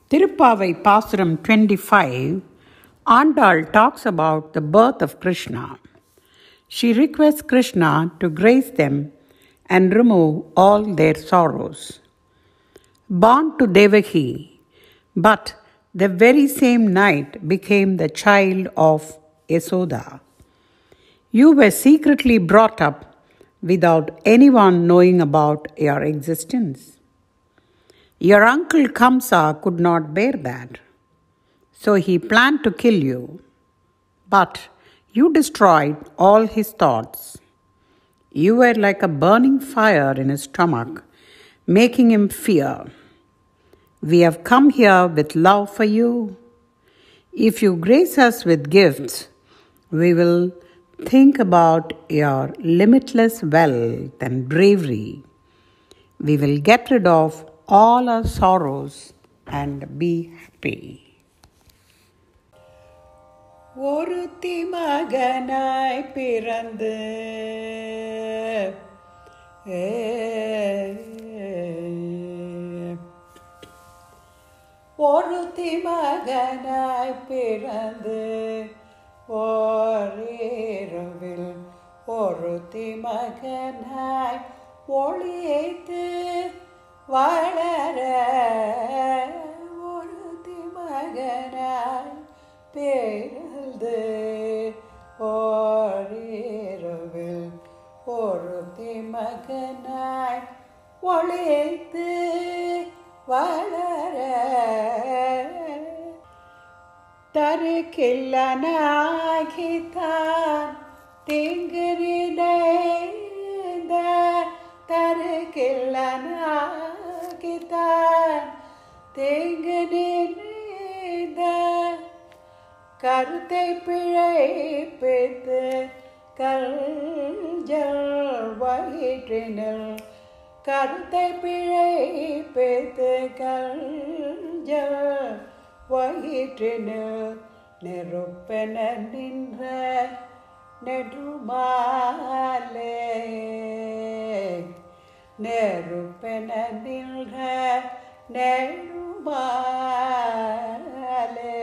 Tirupavai Pasuram 25, Andal talks about the birth of Krishna. She requests Krishna to grace them and remove all their sorrows. Born to Devaki, but the very same night became the child of Yasoda. You were secretly brought up without anyone knowing about your existence. Your uncle Kamsa could not bear that, so he planned to kill you. But you destroyed all his thoughts. You were like a burning fire in his stomach, making him fear. We have come here with love for you. If you grace us with gifts, we will think about your limitless wealth and bravery. We will get rid of all our sorrows and be happy. ஒருத்தி மகனாய் பிறந்து ஒருத்தி மகனாய் பிறந்து ஓரிரவில் ஒருத்தி மகனாய் ஒளியைத்து வளர ஒருத்தி மகனாய் பிறந்து ஓரிரவில் ஒருத்தி மகனாய் ஒளியைத்து வளர தருக்கில்லனாகித்தான் தீங்கு நினைந்த தருக்கில்லனாகித்தான் தீங்கு நினைந்த கருத்தை பிழைப்பித்து கல்ஜல் வயிற்றினில் கருத்தை பிழைப்பித்து கல்ஜல் வயிற்றினில் நெருப்பென நின்ற நெடுமாலே நெருப்பென நின்ற நெடுமாலே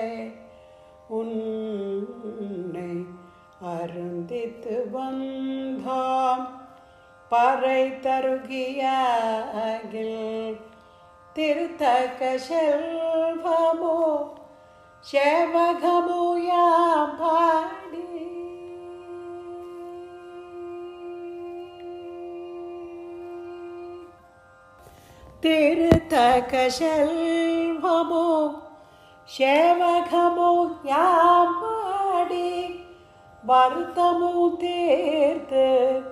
உன்னை அருந்தித்து வந்தோம் பறை தருகியாகில் திருத்தக்க செல்வமோ சேவகமோ யாம் பாடி திருத்தக்க செல்வமோ சேவகமோ யாம் பாடி வருத்தமோ தீர்த்து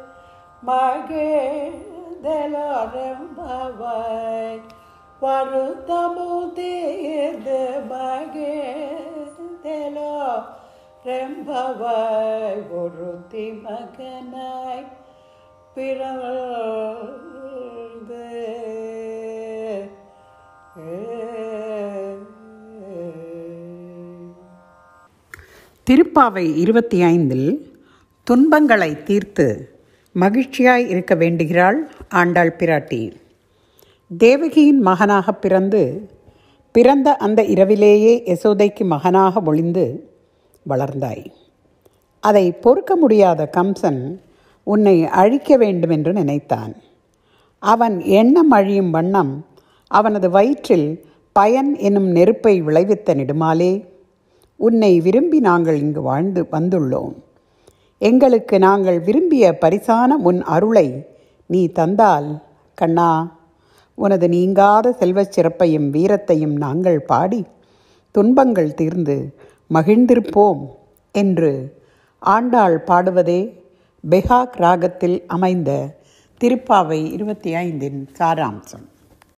மகிழ்ந்தலோரம்பவாய் வருத்தமோ தீர்த்து மகிழ்ந்தலோரம்பவாய் ஒருத்தி மகனாய் பிறந்து திருப்பாவை 25 துன்பங்களை தீர்த்து மகிழ்ச்சியாய் இருக்க வேண்டுகிறாள் ஆண்டாள் பிராட்டி. தேவகியின் மகனாக பிறந்த அந்த இரவிலேயே யசோதைக்கு மகனாக ஒளிந்து வளர்ந்தாய். அதை பொறுக்க முடியாத கம்சன் உன்னை அழிக்க வேண்டுமென்று நினைத்தான். அவன் எண்ணம் அழியும் வண்ணம் அவனது வயிற்றில் பயன் என்னும் நெருப்பை விளைவித்த நெடுமாலே, உன்னை விரும்பி நாங்கள் இங்கு வந்துள்ளோம். எங்களுக்கு நாங்கள் விரும்பிய பரிசான உன் அருளை நீ தந்தால் கண்ணா, உனது நீங்காத செல்வச் சிறப்பையும் வீரத்தையும் நாங்கள் பாடி துன்பங்கள் தீர்ந்து மகிழ்ந்திருப்போம் என்று ஆண்டாள் பாடுவதே பெஹாக் ராகத்தில் அமைந்த திருப்பாவை 25 சாராம்சம்.